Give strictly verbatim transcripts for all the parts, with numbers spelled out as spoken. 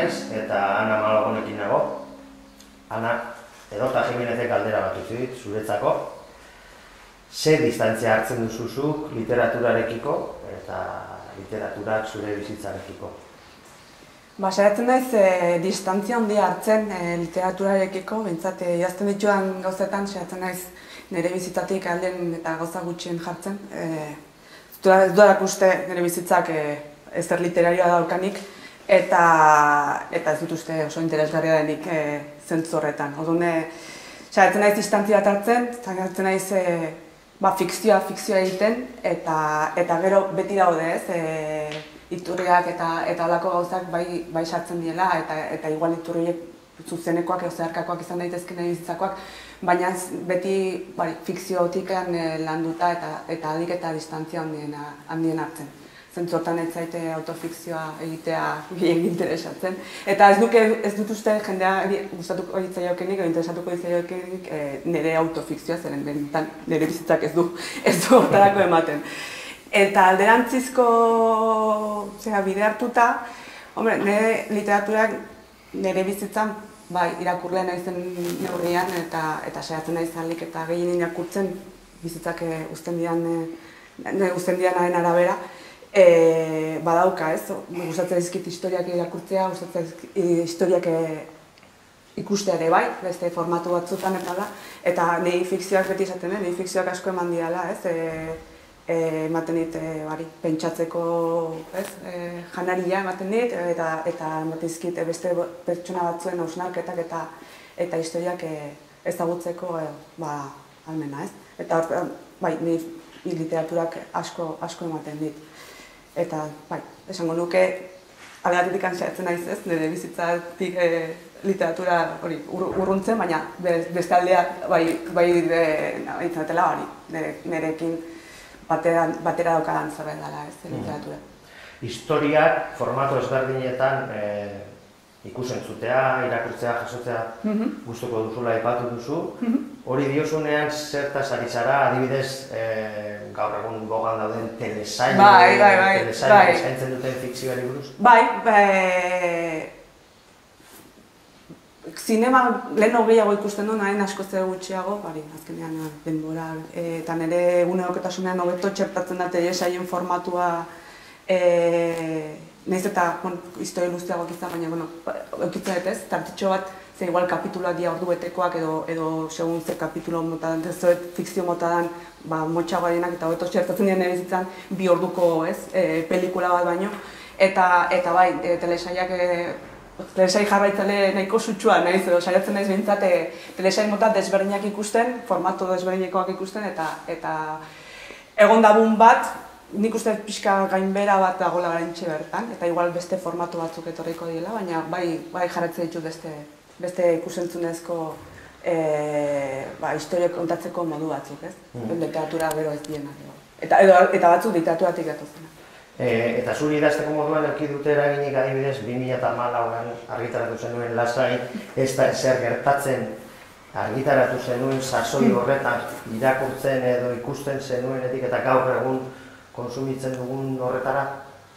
naiz, eta Ana Malagonekin nago. Ana, Edota Jimenezek galdera bat utzit, zuretzako. Ze distantzia hartzen duzuzuk literaturarekiko eta literaturak zure bizitzarekiko? Ba, saiatzen naiz e, distantzia handia hartzen e, literaturarekiko, behintzat e, idazten ditudan gauzetan saiatzen naiz nire bizitzatik alden eta gauza gutxien jartzen. E, ez dudak uste nire bizitzak e, ezer literarioa daukanik, eta, eta ez dut uste oso interesgarria denik e, zentzu horretan. Orduan, saiatzen naiz distantzia bat hartzen, saiatzen naiz e, ba, fikzioa, fikzioa egiten, eta, eta gero beti daude ez, e, iturriak eta eta halako gauzak bai bai sartzen diela, eta eta igual iturriek zuzenekoak edo zeharkakoak izan daitezkeen bizitzakoak, baina beti bai fikziotikan e, landuta eta eta adik eta distantzia handiena handien hartzen. Zentzu hortan ez zaite autofikzioa egitea gehiegi interesatzen. Eta ez duke ez dut uste jendea gustatuko ditzaiokenik edo interesatuko ditzaiokenik e, nire autofikzioa, zeren benetan nire bizitzak ez du ez du hortarako ematen. Eta alderantzizko zera, bide hartuta, hombre, nire literaturak nire bizitzan bai, irakurlea naizen neurrian eta eta saiatzen naiz ahalik eta gehien irakurtzen bizitzak e, uzten dian e, uzten dianaren arabera. E, badauka, ez? Gustatzen dizkit historiak irakurtzea, gustatzen historiak e, ikustea ere bai, beste formatu batzutan eta da, eta niri fikzioak beti esaten, eh? Niri fikzioak asko eman diala, ez? E, e, ematen dit, e, bari, pentsatzeko, ez? E, janaria ematen dit, eta eta ematen dizkit beste pertsona batzuen hausnarketak eta eta historiak e, ezagutzeko e, ba, almena, ez? Eta hor, bai, niri literaturak asko asko ematen dit. Eta, bai, esango nuke, aldeatetik saiatzen naiz ez, nire bizitzatik e, literatura hori urruntzen, baina beste aldea, bai, bai, itzatela hori, nirekin batera, batera daukadan zerbait dela ez, literatura. Historiak, formato ezberdinetan e, ikusentzutea, irakurtzea, jasotzea gustuko duzula aipatu duzu. Hori diozunean zertaz ari zara, adibidez, e, gaur egun gogan dauden telesail, bai, bai, bai, telesail bai. eskaintzen duten fikzioari buruz? Bai, bai, zinema lehen gehiago ikusten duen, hain asko zer gutxiago, bari, azkenean denbora, e, eta nire egunerokotasunean hobeto txertatzen da telesaien formatua, e, nahiz eta, bueno, historia luzeagoak izan, baina, bueno, eukitzen dut ez, tartitxo bat, ze igual kapituloak dia ordu betekoak edo, edo segun zer kapitulo motadan, ez fikzio motadan, ba, motxagoa dienak eta hobeto txertatzen dien bizitzan bi orduko, ez, e, pelikula bat baino, eta, eta bai, e, telesaiak, e, telesai jarraitzale nahiko sutsua naiz, edo saiatzen naiz behintzat e, telesai mota desberdinak ikusten, formato desberdinekoak ikusten, eta, eta egon dabun bat, nik uste pixka gainbera bat dagoela garaintxe bertan, eta igual beste formatu batzuk etorriko dira, baina bai, bai jarratzen ditut beste, beste ikusentzunezko e, ba, historiak kontatzeko modu batzuk, ez? Mm. Literatura gero ez dienak. Eta, edo, eta batzuk literaturatik datozenak. E, eta zuri idazteko moduan eduki dute eraginik adibidez bi mila hamalauan argitaratu zenuen lasai, ez da ezer gertatzen argitaratu zenuen sasoi horretan irakurtzen edo ikusten zenuenetik eta gaur egun konsumitzen dugun horretara?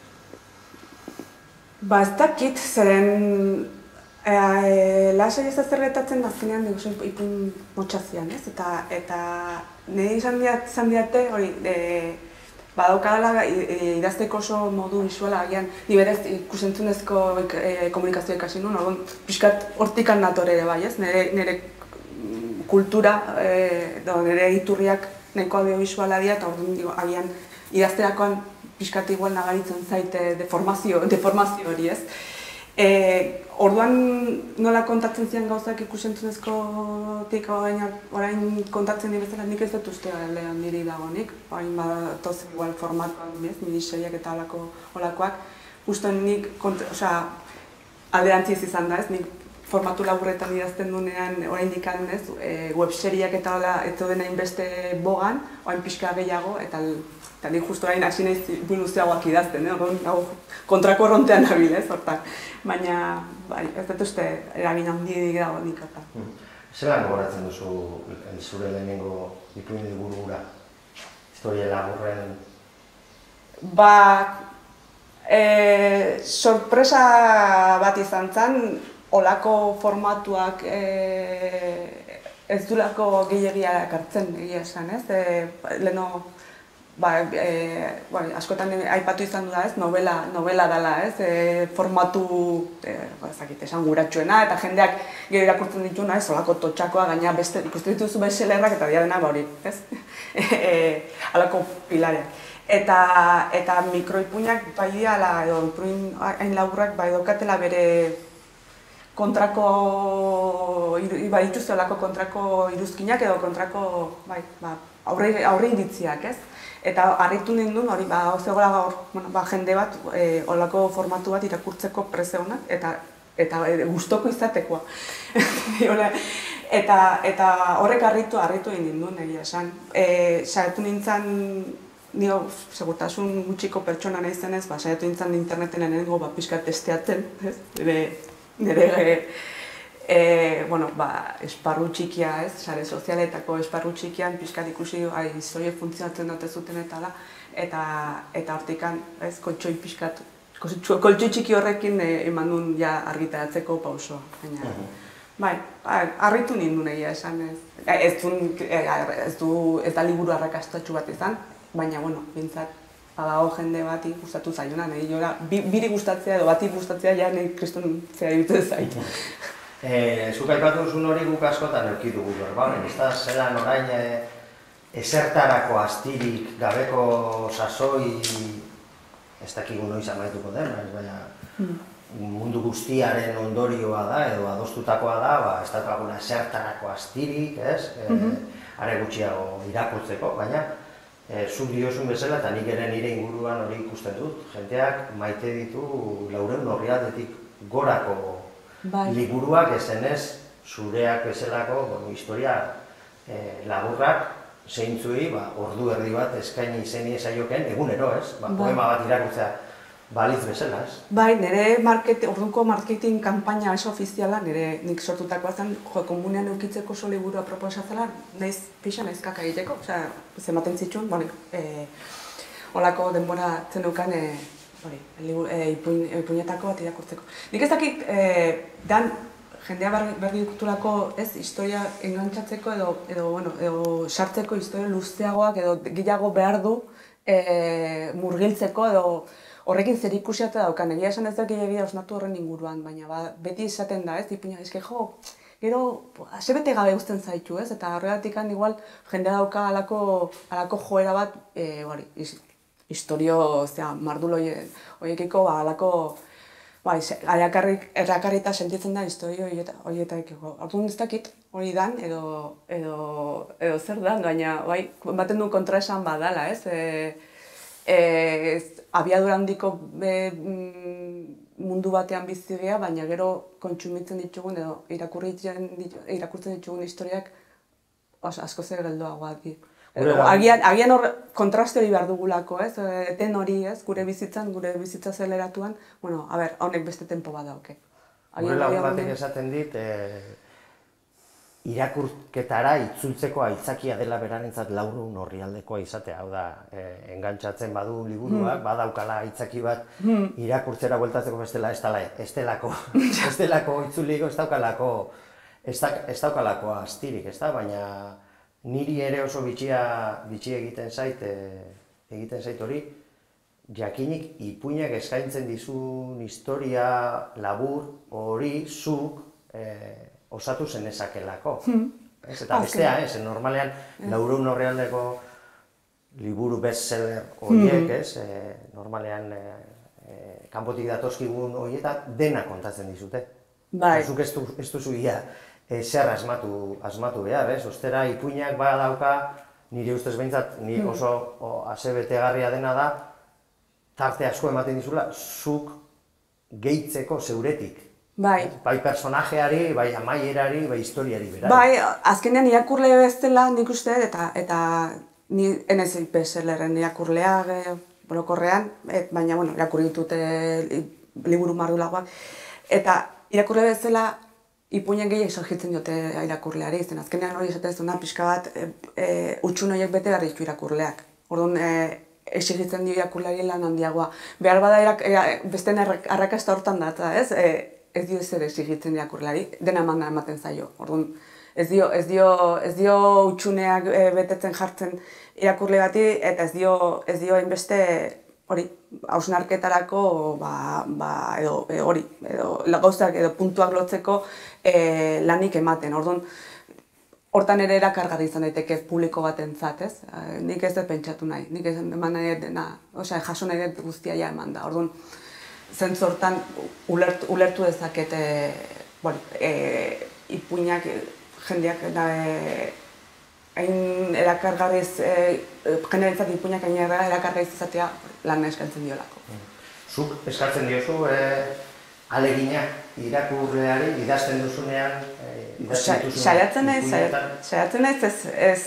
Ba, ez dakit, zeren e, e, lasai ez da zer gertatzen azkenean dugu ipun motxazian, ez? Eta, eta nire izan diate, hori, e, badaukadala idazteko oso modu bisuala, agian, ni berez ikusentzunezko e, komunikazioa ikasi nuen, orduan pixkat hortikan nator ere bai, ez? Nire, nire kultura, e, do, nire iturriak nahiko audiovisuala dira, eta orduan agian idazterakoan pixkat igual nagaritzen zaite deformazio, deformazio hori, ez? E, orduan nola kontatzen zian gauzak ikusentzunezkotik orain, orain kontatzen dira nik ez dut uste lehan niri dagoenik, orain badatoz igual formatuan, miniseriak eta olako, olakoak, uste nik, osea, alderantziz izan da, ez? Nik formatu laburretan idazten duenean orain dikan, ez? E, webseriak eta hola ez den hainbeste bogan, orain pixka gehiago, eta Eta nik justu orain hasi naiz luzeagoak idazten, eh? Kontrako errontean nabil, ez, hortan. Baina, bai, ez dut uste eragin handirik dago nik eta. Zelan gogoratzen duzu zure lehenengo ipuin liburura? Historia laburren? Ba, E, sorpresa bat izan zen, olako formatuak e, ez dulako gehiagia ekartzen egia esan, ez? E, leno, ba, e, ba, askotan aipatu izan du da, ez? Novela, novela dela, ez? E, formatu, e, ba, ezakit, esan guratxuena, eta jendeak gero irakurtzen dituna, ez? Olako totxakoa, gaina beste, ikusten dituzu bestsellerrak eta diadena ba hori, ez? e, alako pilareak. Eta, eta mikroipuinak bai diala, edo ipuin hain laburrak bai daukatela bere kontrako, bai dituzte olako kontrako iruzkinak edo kontrako, bai, ba, aurre, aurre iritziak, ez? Eta harritu ninduen hori, ba, zegoela gaur, bueno, ba, jende bat, e, olako formatu bat irakurtzeko prezeonak, eta eta e, gustoko izatekoa. eta, eta horrek harritu, harritu egin ninduen, egia esan. E, saiatu nintzen, nio, segurtasun gutxiko pertsona nahi zenez, ba, saiatu nintzen interneten lehenengo ba, pixka testeatzen, ez? Nire, nire e, bueno, ba, esparru txikia, ez? Sare sozialetako esparru txikian pixka ikusi ai, historiek funtzionatzen dute zuten eta la, eta eta hortikan, ez, koltsoi pixkat, koltsoi txiki horrekin e, eman duen ja argitaratzeko pausoa. Baina, uh -huh. Bai, harritu ninduen egia esan, ez. Ez du, ez du, ez da liburu arrakastatsu bat izan, baina, bueno, bintzat, badago jende bati gustatu zaiona, nahi jora, biri gustatzea edo bati gustatzea ja nahi kriston zea dute zait. Eh, zuk aipatu duzun hori guk askotan eduki dugu berbalen, ez da, zelan orain e, esertarako astirik gabeko sasoi, ez dakigu noiz amaituko den, baina mm. mundu guztiaren ondorioa da, edo adostutakoa da, ba, ez dakaguna esertarako astirik, ez, e, mm -hmm. are gutxiago irakurtzeko, baina E, zuk diozun bezala, eta nik ere nire inguruan hori ikusten dut. Jenteak maite ditu laurehun orrialdetik gorako bai. Liburuak ezenez, zureak bezalako bueno, historia e, laburrak zeintzui ba, ordu erdi bat eskaini izeni esaioken egunero, ez? Ba, bai. Poema bat irakurtzea balitz bezala, ez? Bai, nire market, orduko marketing kanpaina ez ofiziala, nire nik sortutakoa zen, jo, komunean eukitzeko oso liburua proposatzela, naiz pixa naiz kaka egiteko, osea, zematen zituen, bueno, e, olako denbora zenukan, e, hori, e, ipuin, ipuinetako bat irakurtzeko. Nik ez dakit, e, dan, jendea berri dukulako, ez, historia engantzatzeko edo, edo, bueno, edo sartzeko historia luzeagoak edo gehiago behar du e, murgiltzeko edo horrekin zer ikusiata daukan, egia esan ez da gehiagia osnatu horren inguruan, baina ba, beti esaten da, ez, ipuina, eske jo, gero, asebete gabe uzten zaitu, ez, eta horregatik igual jendea dauka alako, alako joera bat, e, bari, historio, zera, mardulo horiekiko, ba, alako, ba, errakarrita sentitzen da historio horietakiko. Orduan ez dakit hori dan, edo, edo, edo zer dan, baina, bai, baten du kontraesan badala, ez, e, e, abiadura handiko e, mundu batean bizi gea, baina gero kontsumitzen ditugun edo irakurtzen ditugun historiak asko zer geldoagoa di. Agian, agian hor kontraste hori behar dugulako, ez? Eten hori, ez? Gure bizitzan, gure bizitza zeleratuan, bueno, a ber, honek beste tempo bat dauke. Gure lagun batek esaten dit, e, irakurketara itzultzeko aitzakia dela beranentzat laurehun orrialdekoa izatea, hau da, e, engantzatzen badu liburuak, hmm. badaukala aitzaki bat hmm. irakurtzera bueltatzeko bestela ez dela, ez delako, ez delako itzuliko, ez daukalako, ez, da, ez daukalako astirik, ez da, baina niri ere oso bitxia, bitxia egiten zait, e, egiten zait hori, jakinik ipuinak eskaintzen dizun historia labur hori zuk e, osatu zenezakelako. Hmm. Ez, eta bestea, okay. ez, normalean laurehun orrialdeko liburu bestseller horiek, hmm. ez, e, normalean e, e, kanpotik datozkigun horietak dena kontatzen dizute. Bai. Zuk ez, du, ez duzu ia e, zer asmatu, asmatu behar, ez, ostera ipuinak badauka, nire ustez behintzat, ni oso o, asebetegarria dena da, tarte asko ematen dizula, zuk gehitzeko zeuretik. Bai. Bai personajeari, bai amaierari, bai historiari berari. Bai, azkenean irakurle bezala nik uste, eta, eta ni enez bestsellerren irakurlea borokorrean, et, baina, bueno, irakurri ditut e, liburu mardulagoak. Eta irakurle bezala ipuinen gehiak sorgitzen diote irakurleari, zen azkenean hori esaten zuna pixka bat e, e, utxun horiek bete behar ditu irakurleak. Orduan, e, exigitzen dio irakurlari lan handiagoa. Behar bada besteen arrakasta hortan da, ez? Ez dio zer exigitzen irakurlari, dena manda ematen zaio. Orduan, ez dio ez dio ez dio hutsuneak betetzen jartzen irakurle bati eta ez dio ez dio hainbeste hori hausnarketarako ba ba edo hori edo gauzak edo puntuak lotzeko lanik ematen. Orduan, hortan ere erakargarri izan daiteke publiko batentzat, ez? Nik ez dut pentsatu nahi, nik ez eman nahi dena, osea, jaso nahi dut guztia ja eman da. Orduan, zentzu hortan ulertu dezaket, bueno, ipuinak, jendeak hain erakargarriz, jendearentzat ipuinak hain erakargarriz izatea lan eskatzen diolako. Zuk eskatzen diozu alegina irakurleari idazten duzunean, idazten duzunean ipuinetan? Saiatzen naiz ez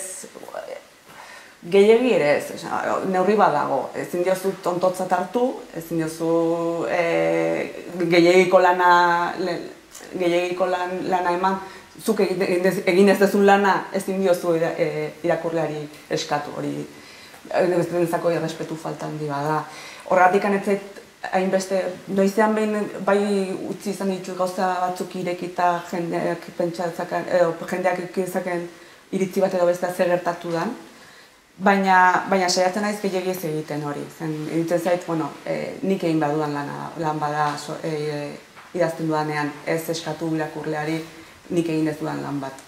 gehiegi ere ez, neurri badago. Ezin diozu tontotzat hartu, ezin diozu gehiagiko lana gehiagiko lana eman, zuk egin ez dezun lana ezin diozu irakurleari eskatu, hori besterentzako errespetu falta handi bada. Horregatik anetzait hainbeste, noizean behin bai utzi izan ditut gauza batzuk irekita jendeak pentsatzen, edo jendeak ikizaken iritzi bat edo bestea zer gertatu dan, baina baina saiatzen naiz gehiegi ez egiten hori. Zen iruditzen zait, bueno, nik egin badudan lan bada idazten dudanean, ez eskatu irakurleari nik egin ez dudan lan bat.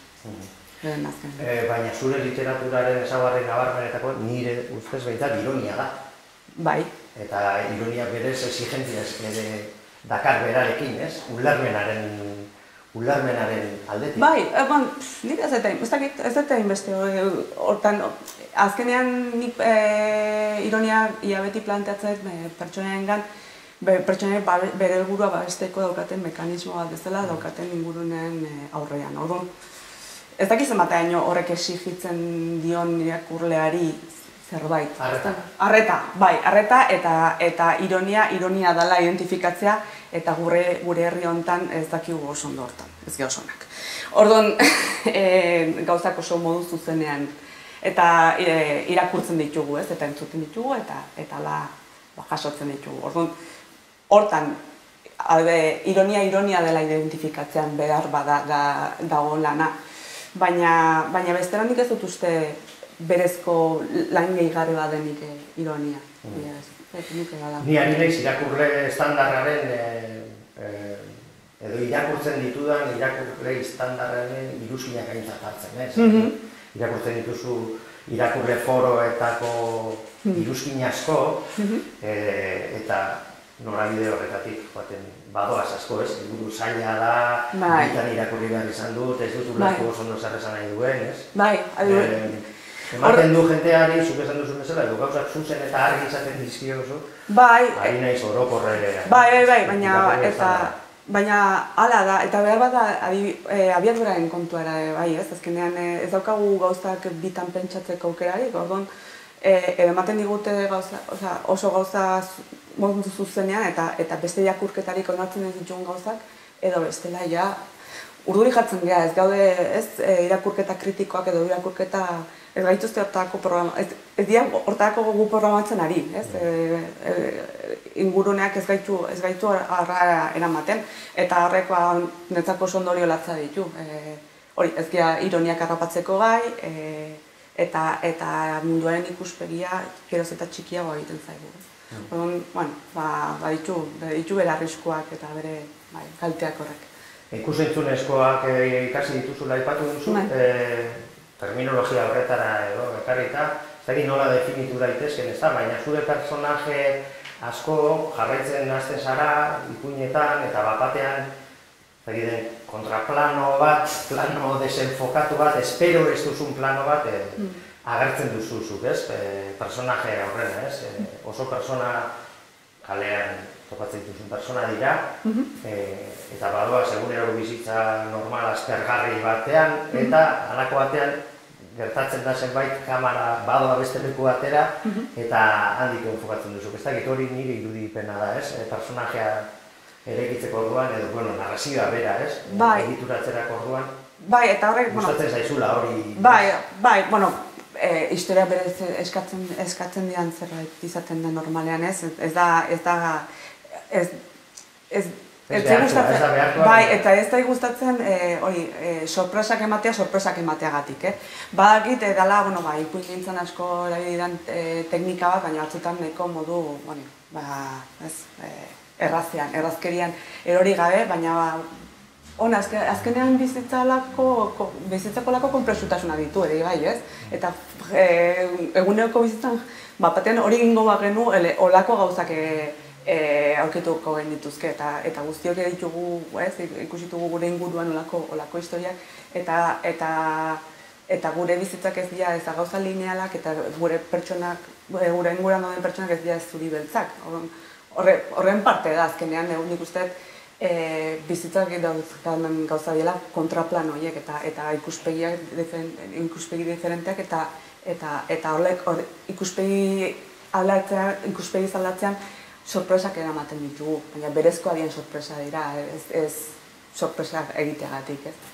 Baina zure literaturaren ezaugarri nabarmenetako nire ustez behintzat ironia da. Bai. Eta ironia berez exigentziaz ere dakar berarekin, ez? Ulermenaren ulermenaren aldetik. Bai, bon, nik ez dut ez dut hainbeste hortan, azkenean nik ironia ia beti planteatzen pertsonaengan, pertsonaek bere helburua babesteko daukaten mekanismo bat bezala daukaten ingurunean aurrean. Orduan, ez dakiz emateaino horrek exigitzen dion irakurleari zerbait. Arreta. Arreta, bai, arreta eta ironia, ironia dela identifikatzea eta gure herri honetan ez dakigu oso ondo hortan, ez ge osonak. Orduan, gauzak oso modu zuzenean eta irakurtzen ditugu, ez, eta entzuten ditugu eta hala jasotzen ditugu. Orduan, hortan, ironia, ironia dela identifikatzean behar bada dago lana, baina besteran nik ez dut uste berezko lan gehigarri badenik ironia. Ni ari naiz irakurle estandarraren edo irakurtzen ditudan irakurle estandarraren iruzkinak aintzat hartzen, ez? Irakurtzen dituzu irakurle foroetako iruzkin asko eta norabide horretatik joaten badoaz asko, ez? Helburu zaila da, bitan irakurri behar izan dut, ez dut ulertu oso ondo zer esan nahi duen, ez? Bai, ematen du jenteari, zuk esan duzu bezala, edo gauzak zuzen eta argi izaten dizkio oso, ari naiz orokorre. Bai, bai, bai, baina eta baina hala da, eta behar bat abiaduraren kontua ere, bai, ez? Azkenean ez daukagu gauzak bitan pentsatzeko aukerarik, orduan edo ematen digute oso gauza modu zuzenean eta beste irakurketarik onartzen ez ditugun gauzak, edo bestela ja urduri jartzen gara, ez gaude irakurketa kritikoak edo irakurketa ez gaituzte hortako programa, ez dira hortako gu programatzen ari, ez? Inguruneak ez gaitu arra eramaten, eta horrek netzako sondorio latza ditu. Hori, ez gira ironiak harrapatzeko gai, eta munduaren ikuspegia geroz eta txikiagoa egiten zaigu. Orduan, bueno, baditu bere arriskuak eta bere kalteak horrek. Ikus-entzunezkoak ikasi dituzula aipatu duzu, terminologia horretara edo ekarrita, ez dakit nola definitu daitezken, ez da, baina zure personaje asko jarraitzen hasten zara ipuinetan eta bat-batean kontraplano bat, plano desenfokatu bat, espero ez duzun plano bat agertzen duzuzuk, ez? Personaje horrena, ez? Oso persona kalean topatzen dituzun persona dira, eta badoa segunero bizitza normal aspergarri batean, eta halako batean gertatzen da zenbait kamera badoa beste leku batera, eta handik enfokatzen duzu. Ez dakit hori nire irudipena da, ez? Personajea eraikitzeko orduan, edo, bueno, narrazioa bera, ez? Egituratzerak orduan. Bai, eta horrek, bueno... Gustatzen zaizula hori... Bai, bai, bueno, historia berez eskatzen dian zerbait izaten da normalean, ez? Ez da, ez da, ez, ez, ez da gustatzen, bai, eta ez da gustatzen, hori, sorpresak ematea, sorpresak emateagatik, eh? Badakit, dala, bueno, ba, ipuin nintzen asko erabididan teknika bat, baina batzutan nahiko modu, bueno, ba, ez, errazean, errazkerian erori gabe, baina, ba, Hona, azkenean bizitzako lako konplexutasuna ditu ere, bai, ez? Eta eguneroko bizitzan, batean hori gingo bagenu, olako gauzak aurkituko genituzke, eta guztiok ditugu, ikusitugu gure inguruan olako historiak, eta gure bizitzak ez dira ez gauza linealak, eta gure pertsonak, gure inguruan dauden pertsonak ez dira ez zuri beltzak. Horren parte da, azkenean, nik usteet, bizitzak gauza dela kontraplan horiek eta ikuspegi diferenteak eta horrek ikuspegi aldatzean sorpresak eramaten ditugu, baina berezkoa dien sorpresa dira, ez sorpresak egiteagatik, ez?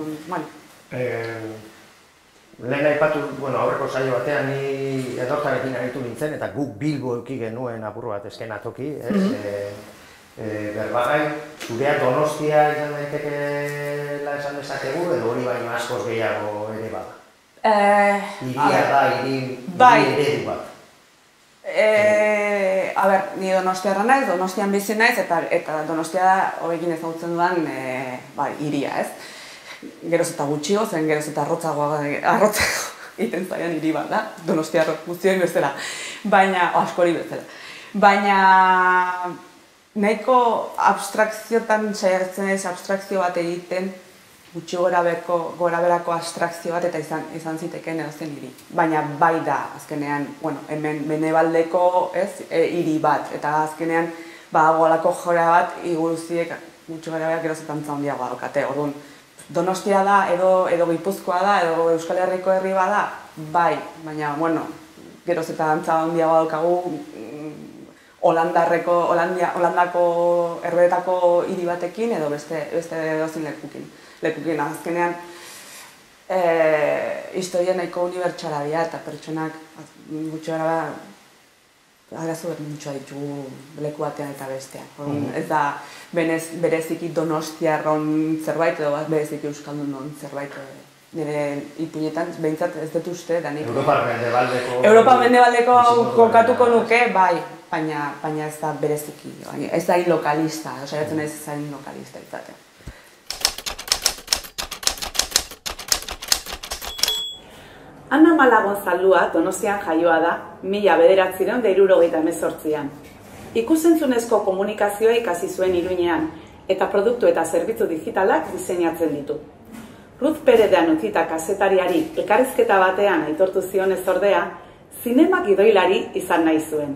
Lehen aipatu, aurreko saio batean ni edortarekin aritu nintzen eta guk Bilbo eduki genuen apur bat eskenatoki, ez? Berbagai, zurea Donostia izan daitekeela esan dezakegu, edo hori baino askoz gehiago ere bada? Iria da, hiri eredu bat. A ber, ni Donostiarra naiz, Donostian bizi naiz, eta Donostia horrekin ezagutzen dudan hiria, ez? Geroz eta gutxiago, zen geroz eta arrotzagoa egiten zaian hiri bat da, Donostiarra guztioen bezala, baina, askori bezala. Baina, nahiko abstrakziotan saiatzen ez, abstrakzio bat egiten, gutxi gora berako abstrakzio bat eta izan zitekeen edozen hiri. Baina bai da, azkenean, hemen menebaldeko hiri bat, eta azkenean badagoalako jora bat, iguruziek gutxi gora berak geroz eta antza handiagoa daukate. Orduan, Donostia da, edo Gipuzkoa da, edo Euskal Herriko herri bada, bai, baina, bueno, geroz eta antza handiagoa daukagu, Holandako herbeetako hiri batekin edo beste dozin lekukin. Lekukin, azkenean, historia nahiko unibertsala dira eta pertsonak gutxi gara arazo berdintxoa ditugu leku batean eta bestean. Ez da bereziki Donostiarron zerbait edo bereziki Euskaldunon zerbait nire ipuinetan, behintzat ez dut uste, da nik... Europa mendebaldeko... Europa mendebaldeko kokatuko nuke, bai, baina ez da bereziki, ez da lokalista, osaiatzen ez zain lokalista izatea. Ana Malagon Zaldua Donostian jaioa da, mila bederatziehun eta hirurogeita hemezortzian. Ikusentzunezko komunikazioa ikasi zuen Iruñean, eta produktu eta zerbitzu digitalak diseinatzen ditu. Ruth Peredean utzita kazetariari elkarrizketa batean aitortu zionez ordea, zinema gidoilari izan nahi zuen.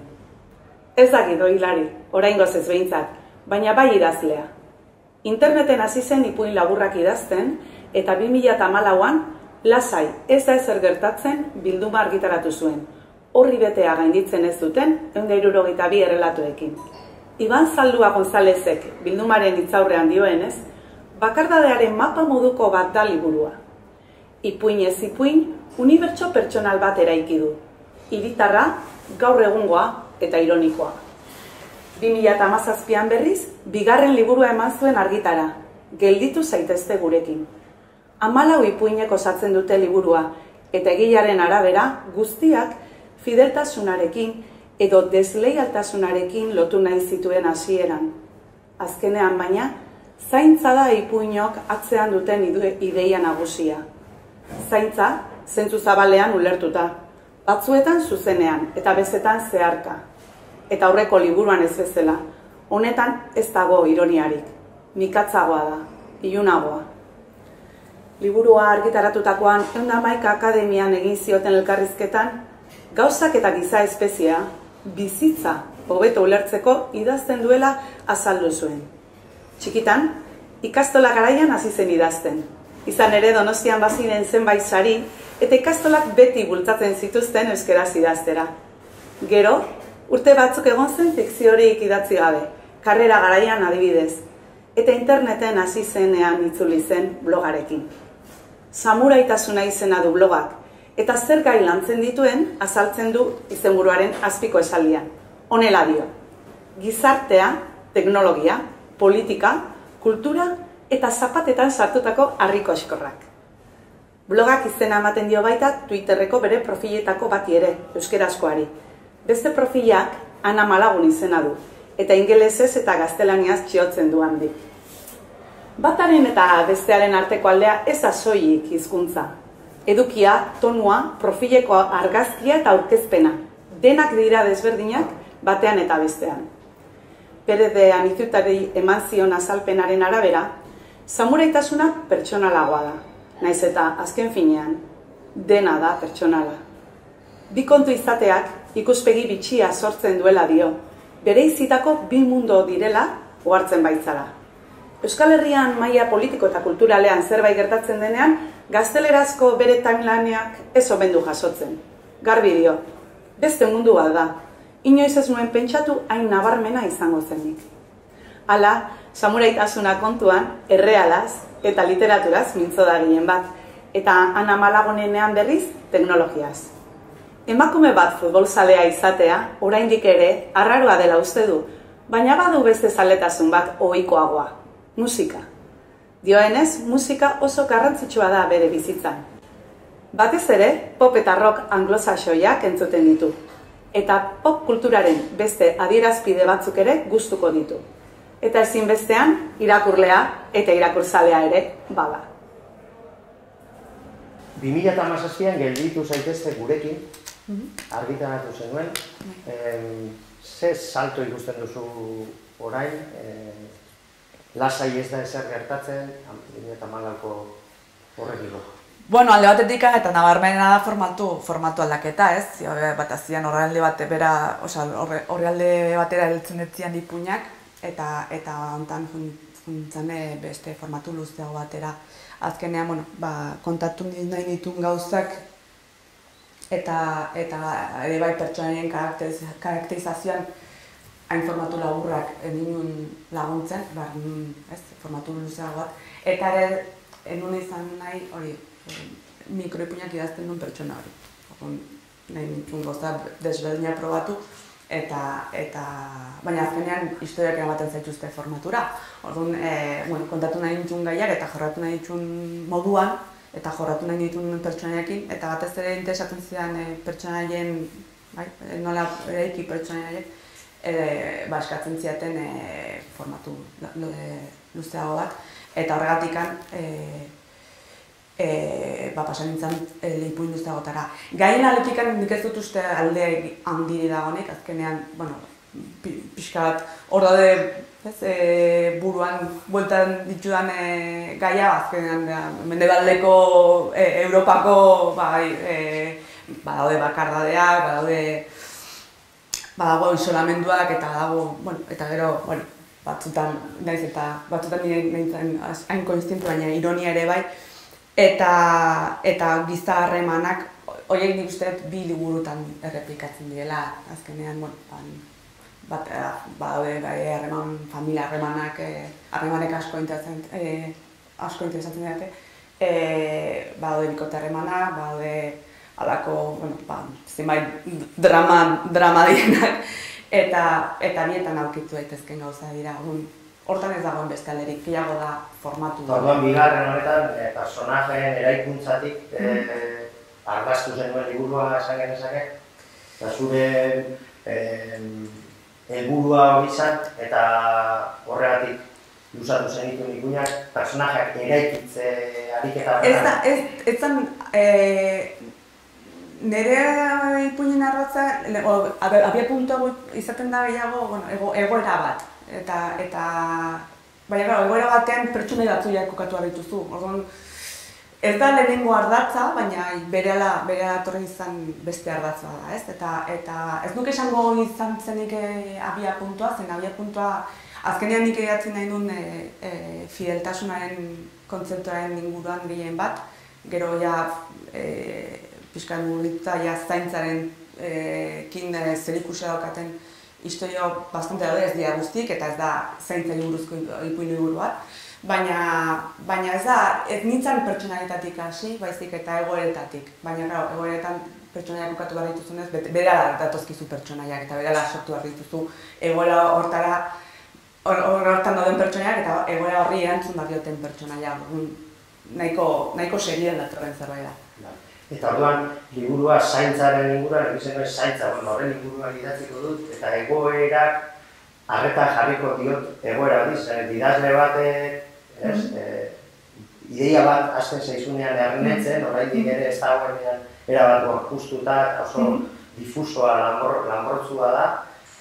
Ez da gidoilari, oraingoz ez behintzat, baina bai idazlea. Interneten hasi zen ipuin laburrak idazten, eta bi mila hamalauan lasai ez da ezer gertatzen bilduma argitaratu zuen. Horri betea gainditzen ez duten ehun eta hirurogeita bi errelatuekin. Iban Zaldua Gonzalezek bildumaren hitzaurrean dioenez, bakardadearen mapa moduko bat da liburua. Ipuin ez ipuin, unibertso pertsonal bat eraiki du. Hiritarra, gaur egungoa eta ironikoa. bi mila hamazazpian berriz, bigarren liburua eman zuen argitara, gelditu zaitezte gurekin. Hamalau ipuinek osatzen dute liburua, eta egilearen arabera guztiak fideltasunarekin edo desleialtasunarekin lotu nahi zituen hasieran. Azkenean baina, zaintza da ipuinok atzean duten ideia nagusia. Zaintza, zentzu zabalean ulertuta, batzuetan zuzenean eta bestetan zeharka. Eta aurreko liburuan ez bezala, honetan ez dago ironiarik, mikatzagoa da, ilunagoa. Liburua argitaratutakoan ehun eta hamaika akademian egin zioten elkarrizketan, gauzak eta giza espeziea, bizitza hobeto ulertzeko idazten duela azaldu zuen. Txikitan, ikastola garaian hasi zen idazten. Izan ere Donostian baziren zenbait sari eta ikastolak beti bultzatzen zituzten euskeraz idaztera. Gero, urte batzuk egon zen fikziorik idatzi gabe, karrera garaian adibidez, eta interneten hasi zenean itzuli zen blogarekin. Samuraitasuna izena du blogak, eta zer gai lantzen dituen azaltzen du izenburuaren azpiko esaldian. Honela dio, gizartea, teknologia, politika, kultura eta zapatetan sartutako harriko eskorrak. Blogak izena ematen dio baita Twitterreko bere profiletako bati ere, euskerazkoari. Beste profilak Ana Malagun izena du, eta ingelesez eta gaztelaniaz txiotzen du handi. Bataren eta bestearen arteko aldea ez da soilik hizkuntza. Edukia, tonua, profileko argazkia eta aurkezpena. Denak dira desberdinak batean eta bestean. Perez de Anizutari eman zion azalpenaren arabera, samuraitasuna pertsonalagoa da. Naiz eta azken finean, dena da pertsonala. Bi kontu izateak ikuspegi bitxia sortzen duela dio, bere izitako bi mundo direla ohartzen baitzara. Euskal Herrian maila politiko eta kulturalean zerbait gertatzen denean, gaztelerazko bere timelineak ez omen du jasotzen. Garbi dio, beste mundu bat da, inoiz ez nuen pentsatu hain nabarmena izango zenik. Hala, samuraitasuna kontuan, errealaz eta literaturaz mintzo da ginen bat, eta Ana Malagunenean berriz teknologiaz. Emakume bat futbolzalea izatea, oraindik ere, arraroa dela uste du, baina badu beste zaletasun bat ohikoagoa, musika. Dioenez, musika oso garrantzitsua da bere bizitzan. Batez ere, pop eta rock anglosaxoiak entzuten ditu, eta pop kulturaren beste adierazpide batzuk ere gustuko ditu. Eta ezinbestean, irakurlea eta irakurzalea ere bada. bi mila hamazazpian gelditu zaitezte gurekin, argitaratu zenuen, ze salto ikusten duzu orain, lasai ez da ezer gertatzen, bi mila hamalauko horrekiko. Bueno, alde batetik eta nabarmenena da formatu, formatu aldaketa, ez? Bat azian horrealde bate bera, oza, horrealde batera heltzen etzian ipuinak, eta eta hontan juntzane beste formatu luzeago batera. Azkenean, bueno, ba, kontatu nahi ditun gauzak eta eta ere bai pertsonaren karakterizazioan hain formatu laburrak enun laguntzen, ba, ez, formatu luzeago bat. Eta ere, enun izan nahi, hori, mikroipuinak idazten duen pertsona hori. Nahi ditun gauza desberdina probatu, eta, eta, baina azkenean historiak ematen zaituzte formatura. Orduan, e, bueno, kontatu nahi ditun gaiak eta jorratu nahi ditun moduan, eta jorratu nahi ditun pertsonaiekin, eta batez ere interesatzen zidan e, pertsonaien, bai, nola eraiki pertsonaien, e, ba, eskatzen ziaten e, formatu luzeago bat, eta horregatikan, e, E, ba, pasan nintzen e, lehipuin duztagotara. Gaien alekikan nik ez dut uste alde handiri dagoenik, azkenean, bueno, pi, pixka bat, hor daude, ez, e, buruan bueltan ditudan e, gaia, azkenean, da, mendebaldeko e, Europako, bai, e, badaude bakardadeak, badaude, badago isolamenduak, eta dago, bueno, eta gero, bueno, batzutan, naiz eta batzutan nire nintzen hain konstientu, baina ironia ere bai, Eta, eta giza harremanak, horiek nik uste bi liburutan errepikatzen direla, azkenean, bueno, bat, badaude harreman, familia harremanak, harremanek asko interesatzen, e, asko interesatzen dira, e, badaude bikote harremanak, badaude alako, bueno, ba, zenbait drama, drama dienak, eta, eta bietan aurkitu daitezken gauza dira. Hortan ez dagoen beste alderik, gehiago da formatu. Orduan, bigarren honetan, eh, personajeen eraikuntzatik eh, argaztu zenuen liburua esan genezake, eta zure eh, helburua hori izan, eta horregatik luzatu zenituen ipuinak, personajeak eraikitze ariketa bat. Ez da, ez, ez zan, e, nire ipuinen arratza, abia puntua izaten da gehiago, bueno, ego, egoera bat. Eta, eta, baina gara, egoera batean pertsonai batzuiak kokatu dituzu. Orduan, ez da lehenengo ardatza, baina berehala, berehala torri izan beste ardatza da, ez? Eta, eta ez nuke esango izan zenik e, abia puntua, zen abia puntua, azkenean nik edatzen nahi duen e, e, fideltasunaren kontzeptuaren inguruan gehien bat, gero ja, e, pixkan mugitza, ja zaintzaren e, kin e, zerikusia daukaten historio bastante daude ez dira guztik, eta ez da zaintzari buruzko ipuin liburu bat. Baina, baina ez da, ez nintzen pertsonalitatik hasi, baizik eta egoeretatik. Baina, claro, egoeretan pertsonaiak bukatu behar dituzunez, berala datozkizu pertsonaiak eta berala sortu behar dituzu egoera hortara, hortan dauden pertsonaiak eta egoera horri erantzun behar dioten pertsonaiak. Nahiko, nahiko serien datorren zerbait da. Eta orduan, liburua zaintzaren inguruan, egizeno ez zaintza, bueno, horren inguruan idatziko dut, eta egoerak arreta jarriko diot egoera hori, idazle batek, ez, ideia bat hasten zaizunean ernetzen, oraindik ere ez dagoenean erabat gorpuztuta, oso difusoa, lanbortzua da,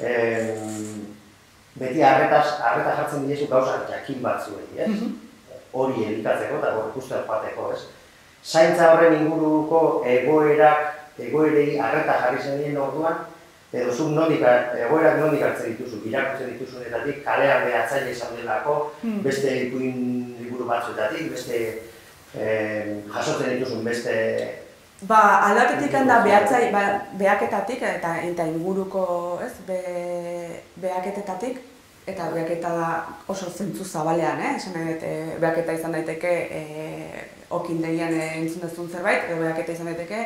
beti arreta jartzen diezu gauzak jakin batzuei, ez? Hori elikatzeko eta gorpuztuak joateko, ez? Zaintza horren inguruko egoerak, egoerei arreta jarri zenien orduan, edo zuk egoerak nondik hartzen dituzu, irakurtzen dituzunetatik, kalean behatzaile izan delako, beste ipuin liburu batzuetatik, beste jasotzen dituzun beste... Ba, aldaketik handa behaketatik eta inguruko behaketetatik, eta behaketa da oso zentzu zabalean, behaketa izan daiteke okindegian entzun dezun zerbait, edo behaketa izan daiteke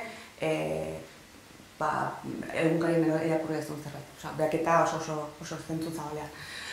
egunkarien irakurri dezun zerbait. Behaketa oso zentzu zabalean.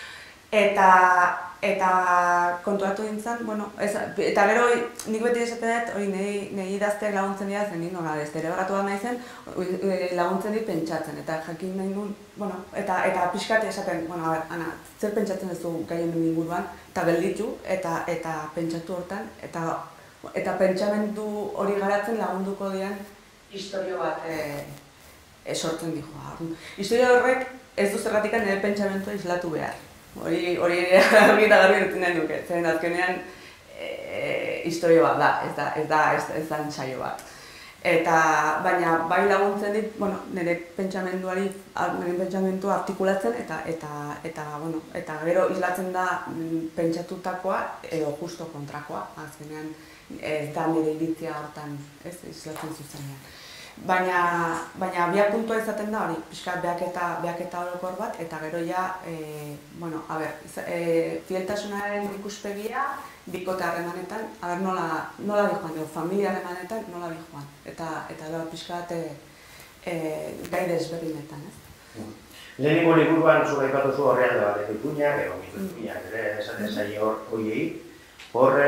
Eta kontuatu dintzen, eta gero nik beti esaten dut, hori nahi idazteak laguntzen dira zen nint, nola, ez derebaratu bat nahi zen, laguntzen dit pentsatzen, eta jakin nahi nuen, eta pixkat esaten, bueno, Ana, zer pentsatzen duzu gaien inguruan, eta gelditu, eta pentsatu hortan, eta pentsamendu hori garatzen lagunduko dian historio bat sortzen dihoa. Historio horrek ez du zerratikan nire pentsamentua islatu behar. Hori argi eta garbi dutzen nahi duke, zeren azkenean historio bat da, ez da entsaio bat. Baina bai laguntzen dit, nire pentsamenduari, nire pentsamentua artikulatzen eta gero islatzen da pentsatutakoa edo justo kontrakoa, azkenean ez da nire iritzia hortan islatzen zuzenean. Baina biak puntua izaten da hori, pixka behaketa orokor bat, eta gero ja, bueno, a ber, fideltasunaren ikuspegia, bikote harremanetan, a ber, nola dihoan, edo familia harremanetan, nola dihoan. Eta da pixka bat gai desberdinetan, ez? Lehenengo liburuan zu gaipatu zu horrean da bat, ipuinak, edo ipuinak, ere esaten zaio horiei, hor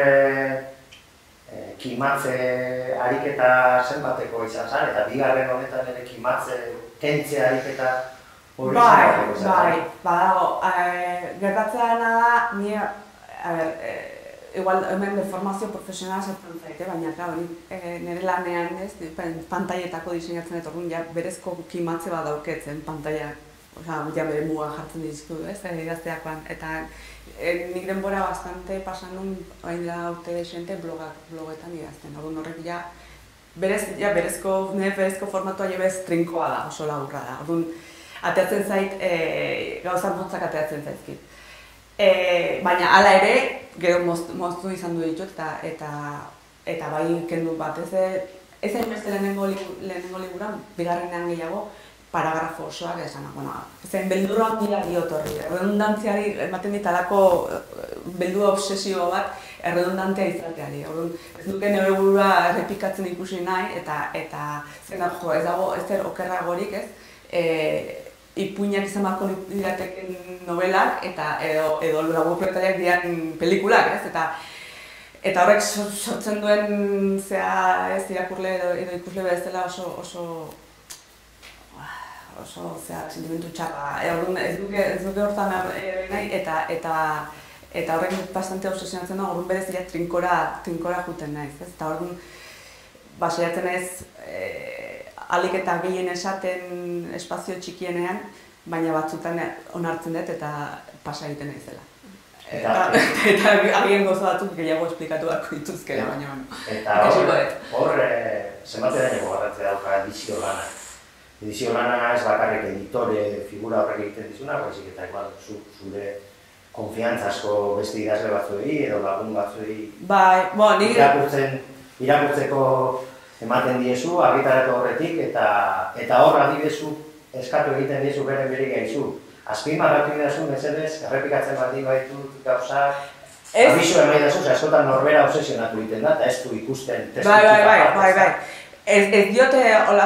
kimatze ariketa zenbateko izan zen, eta bigarren honetan ere kimatze kentze ariketa hori zenbateko izan zen. Bai, badago. Gertatzea da, ni, a ber, igual hemen de formazio profesionala sartzen zaite, baina nire lanean ez, pantailetako diseinatzen dut, orduan berezko kimatze bat dauketzen pantailak. Osa, ja bere muga jartzen dizku, ez, idazteakoan, eta nik denbora bastante pasan nun, hain da urte desente, blogetan idazten. Orduan horrek ja, berezko, nire berezko formatua jebez trinkoa da, oso laburra da. Orduan, ateatzen zait, gauzan motzak ateatzen zaizkit. Baina, hala ere, gero moztu izan du ditut, eta bai kendu bat, ez hain beste lehenengo liburan, bigarrenean gehiago, paragrafo osoak esan, bueno, zen beldurra mila diot horri, redundantziari ematen dit alako beldua obsesio bat erredundantea izateari. Ez duke nire burua errepikatzen ikusi nahi, eta zen dago, ez dago ezer okerragorik, ez, ipuinak izan beharko lirateken novelak, edo laburretariak dian pelikulak, ez, eta horrek sortzen duen zea ez irakurle edo ikusle bezala oso oso, zera, sentimentu txarra, ez duke hortan nahi, eta horrek bastante obsesionatzen da, orduan berez ja trinkora juten naiz, ez? Eta orduan, basaiatzen naiz, ahalik eta gehien esaten espazio txikienean, baina batzutan onartzen dut eta pasa egiten naizela. Eta agien gozo batzuk gehiago esplikatu beharko dituzkera, baina Eta hor, zenbateraineko garrantzia dauka edizio lana. Edizio lana ez bakarrik editore figura horrek egiten dizuna, baizik eta zure konfiantzazko beste idazle batzuei edo lagun batzuei irakurtzeko ematen diezu, argitaratu horretik, eta hor adibezu eskatu egiten diezu beren bere gaizu. Azpimarratu idazu, mesedez, errepikatzen baldin baitut gauzak, Abisu emai dazu, askotan norbera obsesionatu egiten da, eta ez du ikusten testu bai, bai, bai, bai, bai. Ez, ez diote, hola,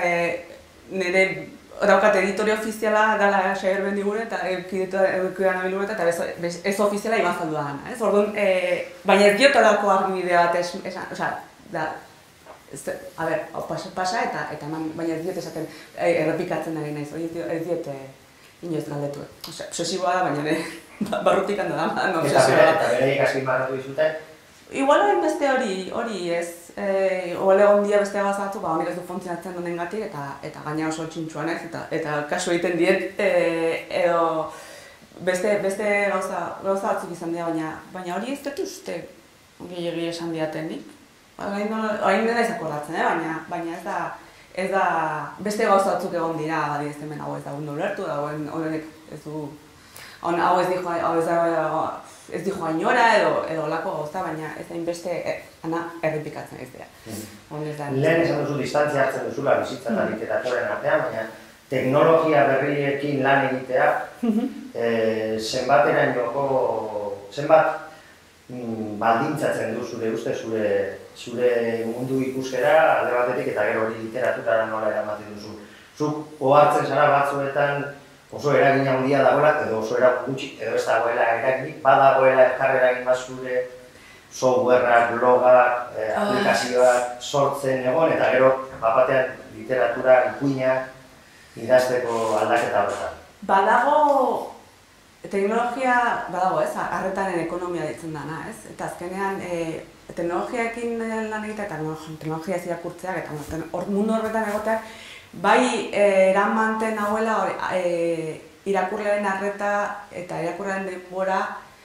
nire daukat editore ofiziala dala Xabier Bendigure eta eukidan abilure eta ez, ez ofiziala Iban Zaldua gana, ez? Orduan, e, baina ez diote dako argibide bat esan, oza, da, ez, a ber, pasa, pasa eta, eta eman, baina ez diote esaten e, errepikatzen ari naiz, hori ez diote inoiz galdetu. Osea, obsesiboa da, baina ne, barrutik handa da, no, obsesioa da. Eta bere ikaskin barratu dizute? Igual hain beste hori, hori ez, e, igual egon dia beste gazatu, ba, honek ez du funtzionatzen duen gatik, eta, eta gaina oso txintxuan ez, eta, eta kasu egiten diet, e, edo beste, beste gauza, gauza batzuk izan dira, baina, baina hori ez dut uste gehiagi esan diatenik. Hain dena izakordatzen, eh? baina, baina ez da, ez da, beste gauza batzuk egon dira, badi ez hemen hau ez da ondo ulertu, dagoen honek ez du, hau ez dijo, hau ez da, ez dijo ainora edo, edo lako gauza, baina ez da inbeste, eh, ana, errepikatzen ez dira. Mm. Lehen esan duzu distantzia hartzen duzula bizitza eta literaturen artean, baina teknologia berriekin lan egitea, eh, zenbateren joko, zenbat mm, baldintzatzen du zure uste, zure, zure mundu ikuskera, alde batetik eta gero hori literaturara nola eramaten duzu. Zuk ohartzen zara batzuetan oso eragin handia dagoela, edo oso eragin gutxi, edo ez dagoela eragin, badagoela elkar eragin bat zure softwareak, blogak, eh, aplikazioak sortzen egon, eta gero bapatean literatura, ipuinak idazteko aldaketa horretan. Badago, teknologia, badago ez, arretaren ekonomia ditzen dana, ez? Eta azkenean, e, teknologiaekin lan egitea eta teknologia ez irakurtzeak, eta hor mundu horretan egoteak, bai eramanten hauela e, irakurlearen arreta eta irakurlearen denbora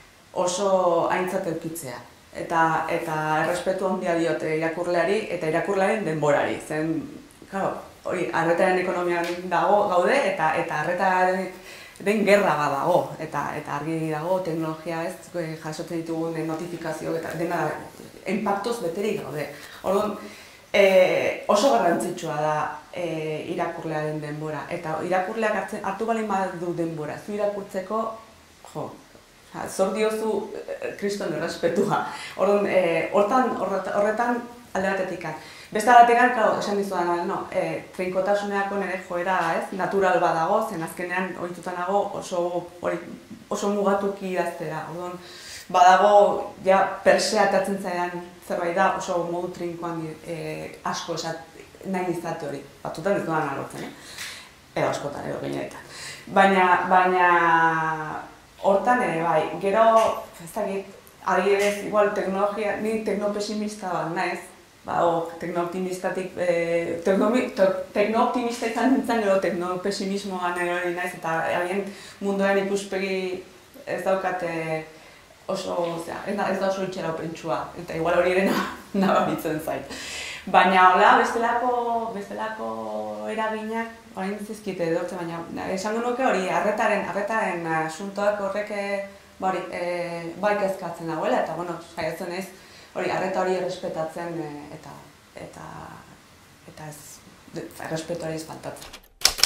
oso aintzat edukitzea. Eta, eta errespetu handia diote irakurleari eta irakurlearen denborari. Zen, claro, hori, arretaren ekonomian dago gaude eta eta arretaren den gerra bat dago. Eta, eta argi dago teknologia ez, jasotzen ditugun notifikazio eta dena enpaktoz beterik gaude. Orduan, E, oso garrantzitsua da e, irakurlearen denbora, eta irakurleak hartzen, hartu balin badu denbora, zu irakurtzeko, jo, zor diozu e, kriston errespetua. Orduan, e, hortan, horretan alde batetik. Beste batetik, claro, esan dizudan, no, e, trinkotasunerako nire joera, ez, natural badago, zen azkenean ohituta nago oso, hori, oso mugatuki idaztera. Orduan, badago, ja, persea atatzen zaidan zerbait da, oso modu trinkoan e, asko esat, nahi izate hori. Batutan ez duan alortzen, eh? Edo askotan, edo gainetan. Baina, baina, hortan ere, bai, gero, ez dakit, adibidez, igual, teknologia, ni teknopesimista bat naiz, ba, o, teknooptimistatik, e, teknooptimista izan nintzen, gero teknopesimismoan erori naiz, eta agien munduaren ikuspegi ez daukate, oso, ozera, ez da, ez da oso itxera opentsua, eta igual hori ere nabaritzen zait. Baina, hola, bestelako, bestelako eraginak, orain zizkite edortzen, baina esango nuke hori, arretaren, arretaren asuntoak horrek ba hori, e, bai kezkatzen dagoela, eta, bueno, saiatzen ez, hori, arreta hori errespetatzen e, eta, eta, eta ez, errespetu hori ez faltatzen.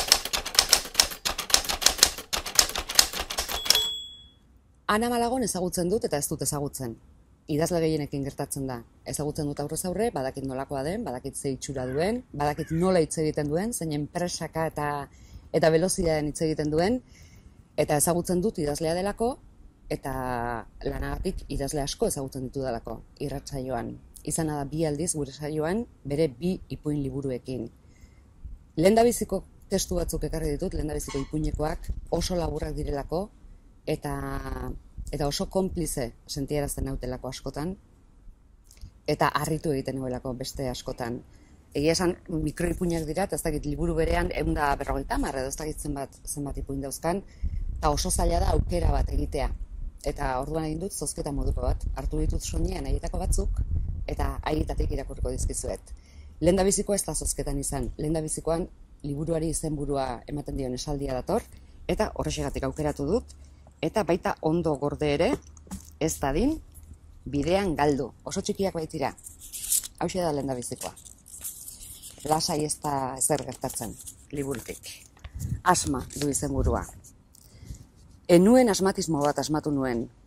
Ana Malagon ezagutzen dut eta ez dut ezagutzen. Idazle gehienekin gertatzen da. Ezagutzen dut aurrez aurre, badakit nolakoa den, badakit ze itxura duen, badakit nola hitz egiten duen, zeinen presaka eta eta velozidaden hitz egiten duen, eta ezagutzen dut idazlea delako, eta lanagatik idazle asko ezagutzen ditu delako, irratsaioan. Izana da bi aldiz gure saioan, bere bi ipuin liburuekin. Lehendabiziko testu batzuk ekarri ditut, lehendabiziko ipuinekoak oso laburrak direlako, eta eta oso konplize sentierazten nautelako askotan, eta harritu egiten nuelako beste askotan. Egia esan, mikroipuinak dira, eta ez dakit liburu berean ehun eta berrogeita hamar edo ez dakit zenbat, zenbat ipuin dauzkan, eta oso zaila da aukera bat egitea. Eta orduan egin dut zozketa moduko bat, hartu ditut soinean haietako batzuk, eta haietatik irakurriko dizkizuet. Lehendabizikoa ez da zozketan izan, lehendabizikoan liburuari izenburua ematen dion esaldia dator, eta horrexegatik aukeratu dut, eta baita ondo gorde ere, ez dadin, bidean galdu. Oso txikiak baitira. Hauxe da lehendabizikoa. Lasai ez da ezer gertatzen, liburutik. Asma du izenburua. Enuen asmatismo bat asmatu nuen.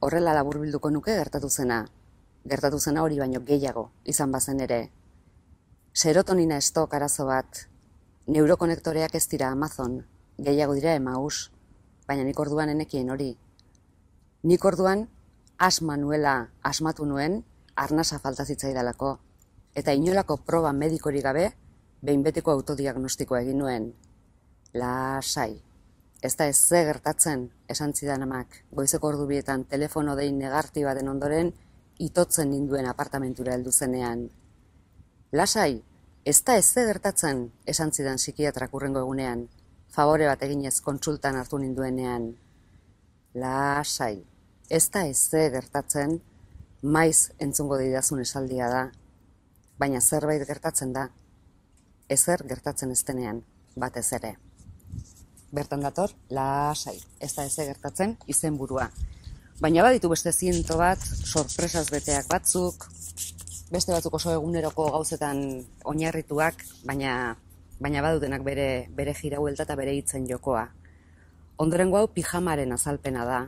horrela laburbilduko nuke gertatu zena. Gertatu zena hori baino gehiago, izan bazen ere. Serotonina estok arazo bat, neurokonektoreak ez dira Amazon, gehiago dira Emaus, baina nik orduan enekien hori. Nik orduan asma nuela asmatu nuen, arnasa falta zitzaidalako, eta inolako proba medikori gabe, behin betiko autodiagnostikoa egin nuen. Lasai. Ez da ez ze gertatzen, esan zidan amak, goizeko ordu bietan telefono dein negarti baten ondoren, itotzen ninduen apartamentura heldu zenean. Lasai, ez da ez ze gertatzen, esan zidan psikiatrak hurrengo egunean, favore bat eginez kontsultan hartu ninduenean. Lasai, ez da ez ze gertatzen, maiz entzungo didazun esaldia da, baina zerbait gertatzen da, ezer gertatzen ez denean, batez ere. Bertan dator, lasai, ez da ez gertatzen izenburua. Baina baditu beste ziento bat, sorpresaz beteak batzuk, beste batzuk oso eguneroko gauzetan oinarrituak, baina baina badutenak bere bere jirauelta eta bere hitzen jokoa. Ondorengo hau pijamaren azalpena da.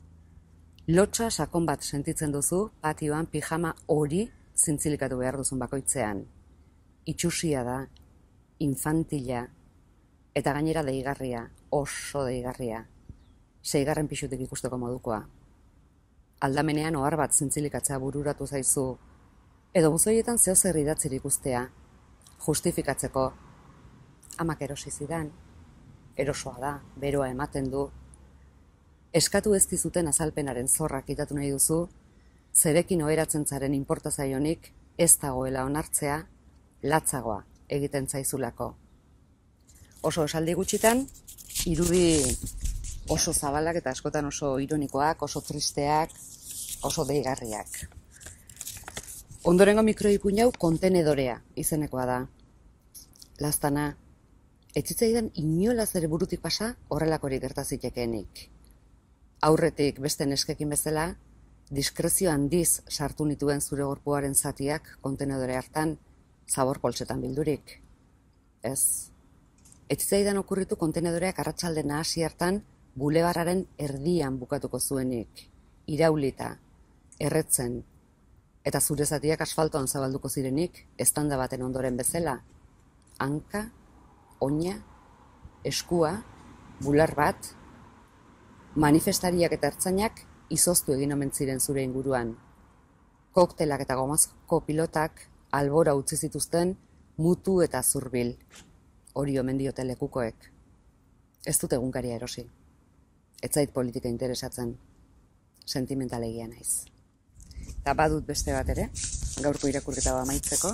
Lotsa sakon bat sentitzen duzu, patioan pijama hori zintzilikatu behar duzun bakoitzean. Itxusia da, infantila, eta gainera deigarria, oso deigarria. Seigarren pixutik ikusteko modukoa. Aldamenean ohar bat zintzilikatzea bururatu zaizu, edo buzoietan zeo zer idatzir ikustea, justifikatzeko. Amak erosi zidan, erosoa da, beroa ematen du. Eskatu ez dizuten azalpenaren zorrak kitatu nahi duzu, zerekin oheratzen zaren inporta zaionik ez dagoela onartzea, latzagoa egiten zaizulako. Oso esaldi gutxitan, irudi oso zabalak eta askotan oso ironikoak, oso tristeak, oso deigarriak. Ondorengo mikroipuin hau kontenedorea izenekoa da. Laztana, etzitzaidan inolaz ere burutik pasa horrelakorik gertazitekenik. Aurretik beste neskekin bezala, diskrezio handiz sartu nituen zure gorpuaren zatiak kontenedore hartan, zabor poltsetan bildurik. Ez. Etzitzaidan okurritu kontenedoreak arratsalde nahasi hartan bulebarraren erdian bukatuko zuenik, iraulita, erretzen, eta zure zatiak asfaltoan zabalduko zirenik, eztanda baten ondoren bezala, hanka, oina, eskua, bular bat, manifestariak eta ertzainak izoztu egin omen ziren zure inguruan. Koktelak eta gomazko pilotak albora utzi zituzten mutu eta zurbil. Hori omen diote lekukoek. Ez dut egunkaria erosi. Ez zait politika interesatzen. Sentimentalegia naiz. Eta badut beste bat ere, gaurko irakurketa amaitzeko.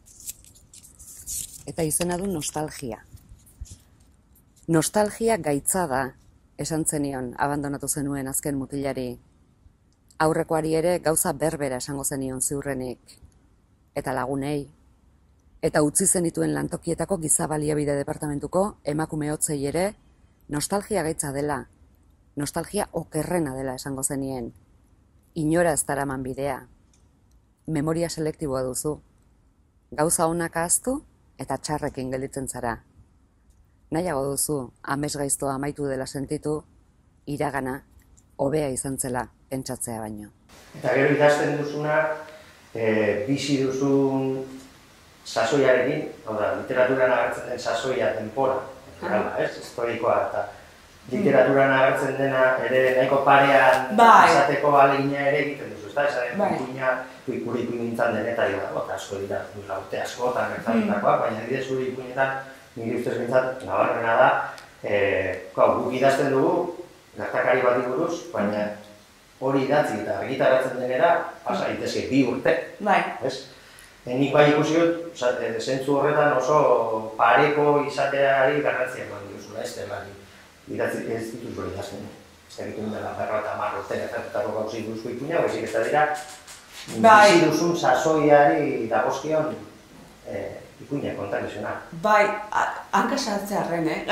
Eta izena du nostalgia. Nostalgia gaitza da, esan zenion abandonatu zenuen azken mutilari. Aurrekoari ere gauza berbera esango zenion ziurrenik. Eta lagunei. Eta utzi zenituen lantokietako giza baliabide departamentuko emakume hotzei ere nostalgia gaitza dela. Nostalgia okerrena dela esango zenien. Inora ez daraman bidea. Memoria selektiboa duzu. Gauza onak ahaztu eta txarrekin gelditzen zara. Nahiago duzu, amesgaiztoa amaitu dela sentitu, iragana, hobea izan zela pentsatzea baino. Eta gero idazten duzuna, e, bizi duzun sasoiarekin, hau da, literaturan agertzen den sasoia denpora, ez, historikoa, eta literaturan agertzen dena ere nahiko parean izateko alegina ere egiten duzu, ez da, esaren ipuina, ikuri ipuin nintzen denetari dago, eta asko dira, urte askotan gertatutakoak, baina dide zure ipuinetan, nire ustez bintzat, nabarrena da, guk idazten dugu, gertakari bat buruz, baina hori idatzi eta argitaratzen denera, pasa itezke bi urte. Nik bai ikusi dut, zentzu horretan oso pareko izateari garrantzia eman diruzula, ez delari. Idatzi ez dituz hori idazten. Ez egiten dela berro eta marro urte gertatutako gauzi buruzko ipuina, baizik ez da dira, bizi duzun sasoiari dagozkion ipuina kontakizuna. Bai, hanka sartzearren, eh?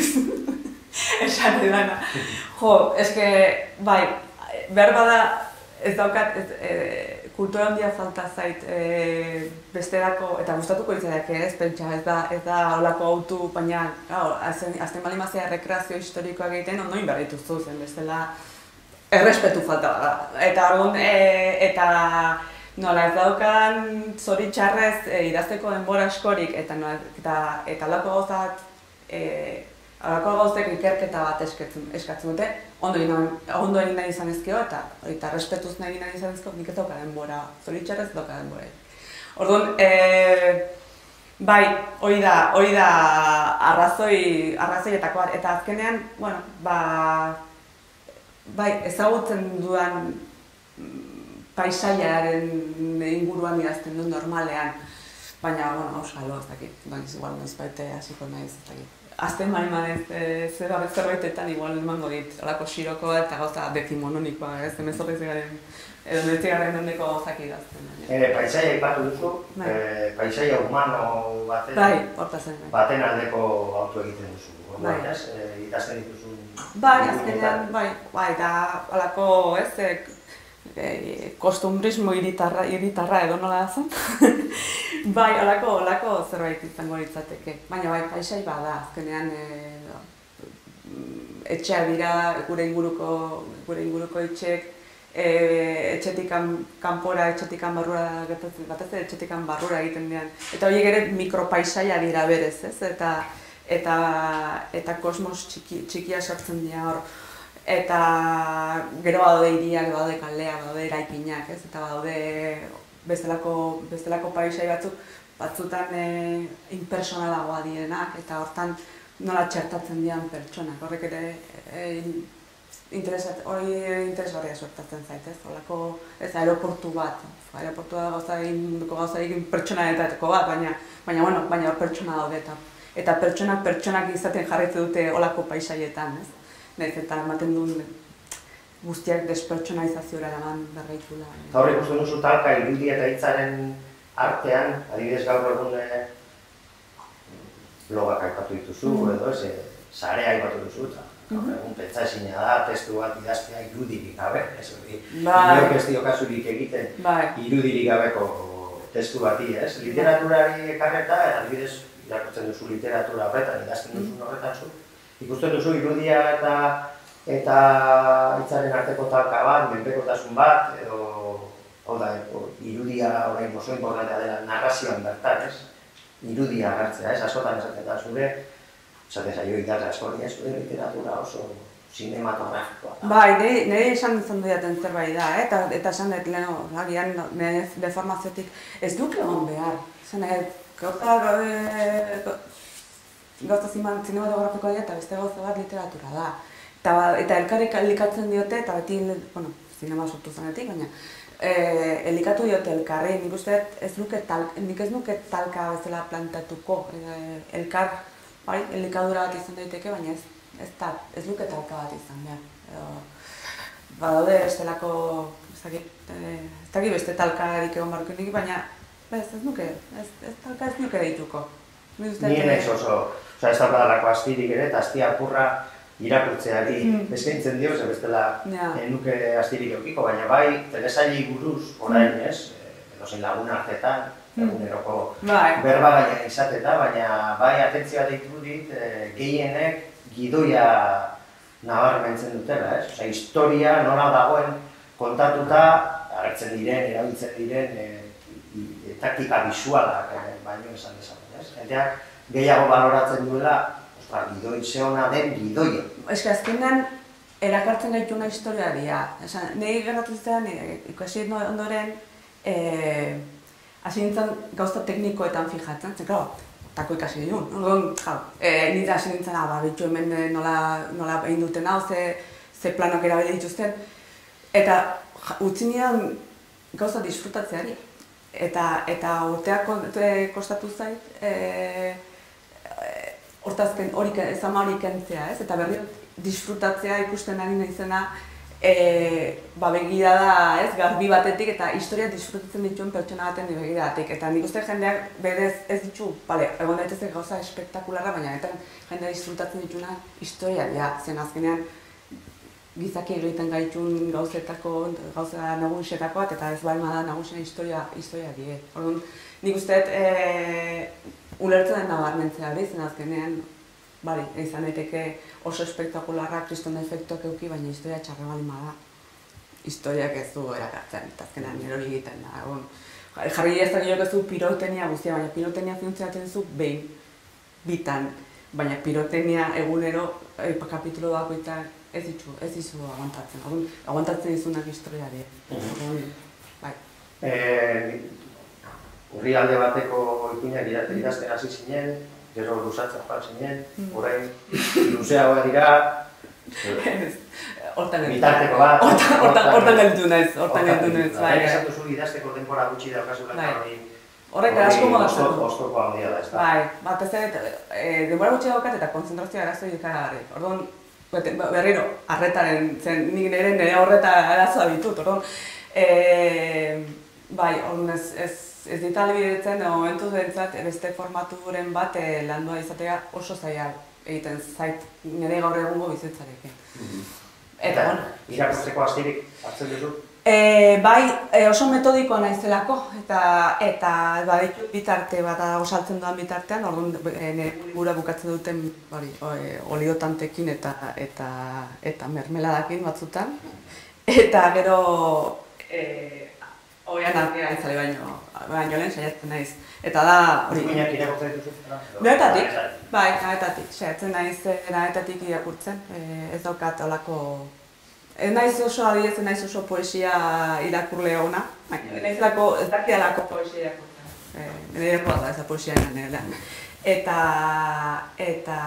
Esan edana. Jo, eske, bai, behar bada ez daukat, kultura handia falta zait besterako, eta gustatuko izadak ez, pentsa, ez da, ez da holako autu, baina, azten bali mazia rekreazio historikoak egiten, ondoin behar dituzu zen, bestela, errespetu falta da. Eta orduan, eta nola ez daukan zoritxarrez idazteko denbora askorik, eta eta alako gauzak, alako gauzek ikerketa bat eskatzen dute, ondo egin nahi izan ezkio, eta respetuz nahi nahi izan ezkio, nik ez dauka denbora, zoritxarrez dauka denbora. Orduan, bai, hori da, hori da arrazoi, arrazoietako bat, eta azkenean, bueno, ba, bai, ezagutzen dudan paisaiaren inguruan idazten du normalean, baina, bueno, auskalo, ez dakit, baina igual noizbait hasiko naiz, ez dakit. Azten bari manez, zera bezerbaitetan igual emango dit, olako xiroko eta gauza dezimononikoa, ez, emezorriz garen, edo netzigarren ondeko gauzak idazten. Paisaia ipatu duzu, paisaia humano baten aldeko auto egiten duzu, orduan, ez? Idazten dituzun... Bai, azkenean, bai, bai, da, alako, ez, kostumbrismo iritarra edo nola da zen. Bai, olako, olako zerbait izango litzateke. Baina bai, paisai bada, azkenean etxeak dira, gure inguruko, gure inguruko etxeek, etxetik kanpora, etxetik barrura gertatzen, batez etxetik barrura egiten dian. Eta horiek ere mikropaisaia dira berez, ez? Eta eta eta kosmos txikia sortzen dira hor. Eta gero badaude hiriak, badaude kaleak, badaude eraikinak, ez? Eta badaude bestelako bestelako paisai batzuk, batzutan impersonalagoa direnak, eta hortan nola txertatzen dian pertsonak. Horrek ere hori interesgarria sortatzen zait, ez? Horrelako, ez, aeroportu bat. Aeroportu da gauza egin pertsonaetako bat, baina, baina, bueno, baina hor pertsona daude eta eta pertsonak pertsonak izaten jarraitzen dute olako paisaietan, ez? Nahiz eta ematen duen guztiak despertsonalizaziora eraman bergaitula. Eta hor ikusten duzu talka irudia eta hitzaren artean, adibidez gaur egun blogak aipatu dituzu, edo ez, sarea aipatu duzu, eta gaur egun pentsa ezina da, testu bat idaztea irudirik gabe, ez hori, inok ez dio kasurik egiten irudirik gabeko testu bati, ez? Literaturari ekarreta, adibidez irakurtzen duzu literatura horretan, idazten duzu horretan zu, ikusten duzu irudia eta eta hitzaren arteko talka bat, menpekotasun bat, edo hau da, irudia orain oso inportantea dela narrazioan bertan, ez? Irudia hartzea, ez? Askotan esaten da zure, esaten zaio idaz askori, ez? Zure literatura oso sinematografikoa da. Bai, nire esan izan dudaten zerbait da, eta esan dut leheno, agian deformaziotik ez duk egon behar. Gauza zinematografikoa dira eta beste gauza bat literatura da. Eta elkarrik elikatzen diote, eta beti, bueno, zinema sortu zanetik, baina elikatu diote elkarri, nik uste nik ez nuke talka bezala plantatuko. Elkar, bai, elikadura bat izan daiteke, baina ez luke talka bat izan behar. Badaude bestelako, ez dakit beste talka erik egon barrukenik, baina ez nuke, ez talka ez nuke deituko. Nien ez oso, ez daukadalako astirik ere, eta asti apurra irakurtzeari eskaintzen dio, ze bestela nuke astirik eukiko, baina bai, telesaili buruz orain ez, edozein lagun artetan, eguneroko berba baina izateta, baina bai atentzioa deitu dit, gehienek gidoia nabarmentzen dutela, ez? Osea, historia nola dagoen kontatuta, agertzen diren, erabiltzen diren taktika bisualak baino esan dezagun, ez? Jenteak gehiago baloratzen duela gidoi zehona den gidoia. Ez que azkenean erakartzen gaituna historia dira. Nire gertatu zitzen, ikasi ondoren, hasi nintzen gauza teknikoetan fijatzen, zen, klar, tako ikasi ditun. Nire hasi nintzen, bitxu hemen nola egin duten hau, ze planok erabili dituzten. Eta utzi nidan gauza disfrutatzeari. Eta urteak kostatu zait, hortazken ezama hori kentzea, ez? Eta berri disfrutatzea ikusten ari naizena begira da, ez? Garbi batetik eta historia disfrutatzen dituen pertsona baten begiratik. Eta nik uste jendeak berez ez ditu, bale, egon daitezek gauza espektakularra, baina eta jendea disfrutatzen dituna historia dira. Zen azkenean gizaki egiten gaitun gauzetako, gauza nagusietako bat, eta ez baima da nagusien historia die. Orduan, nik uste ulertzen den nabarmentzea hori, zen azkenean, bari, izan daiteke oso espektakularra kriston efektuak euki, baina historia txarra balima da. historiak ez du erakartzen, eta azkenan erori egiten da. Egon, jarri ez dakilok ez du pirotenia guztia, baina pirotenia funtzionatzen zu behin, bitan, baina pirotenia egunero, e, kapitulo bakoitan ez ditu, ez dizu aguantatzen. Egun, aguantatzen dizunak historiari. Egun, bai. Eh, urri alde bateko ipuinak idazten hasi zinen, gero luzatzen joan zinen, orain luzeagoa dira, bitarteko bat. Hortan gelditu naiz, hortan gelditu naiz. Baina esatu zu idazteko denbora gutxi daukazula hori. Horrek asko modatzen du. Oztopo handia da, ez da. Bai, batez ere, denbora gutxi daukat eta konzentrazioa arazo ikaragarri. Orduan, berriro, arretaren, zen nik nire nire horreta arazoa ditut, orduan. Bai, orduan ez dit albidetzen, momentuz behintzat, beste formaturen bat landua izatea oso zaila egiten zait nire gaur egungo bizitzarekin. Eta, irakurtzeko astirik hartzen duzu? Bai, oso metodikoa naizelako, eta baditut bitarte bat osaltzen duan bitartean, orduan nire libura bukatzen duten oliotantekin eta mermeladakin batzutan. Eta gero, oian artea izale baino, baino lehen saiatzen naiz. Eta da, hori... Ipuinak irakurtzen dituzu? Noetatik, bai, noetatik, saiatzen naiz noetatik irakurtzen, ez daukat olako... Ez naiz oso adidez, ez naiz oso poesia irakurle ona, ez naizlako, ez dakidalako poesia irakurtzen. Nire erroa da, ez da poesia nire. Eta... eta...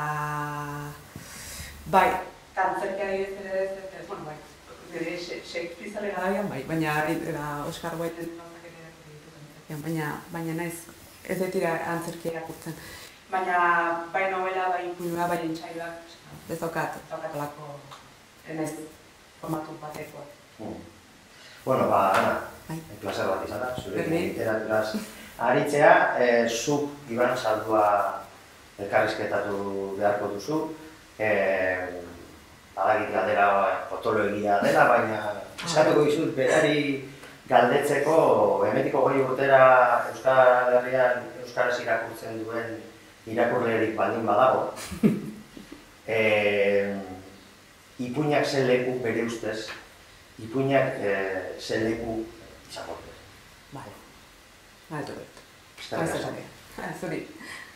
bai, antzerkia adidez ere ez, bueno, bai, nire Shakespeare garaian, bai, baina Oscar Wilde baina baina naiz ez dut antzerkia irakurtzen. Baina bai novela, bai ipuinua, bai entzaiak, ez daukat, ez daukat olako enez formatu batekoa. Bueno, ba, Ana, plazer bat izan da, zure literaturaz aritzea, zuk Iban Saldua elkarrizketatu beharko duzu, badakit galdera potoloegia dela, baina eskatuko dizut berari galdetzeko, hemetiko goi urtera Euskal Herrian euskaraz irakurtzen duen irakurlerik baldin badago. Ipuinak zen leku bere ustez, ipuinak zen leku izango dut. Bale, bale dut. Zuri.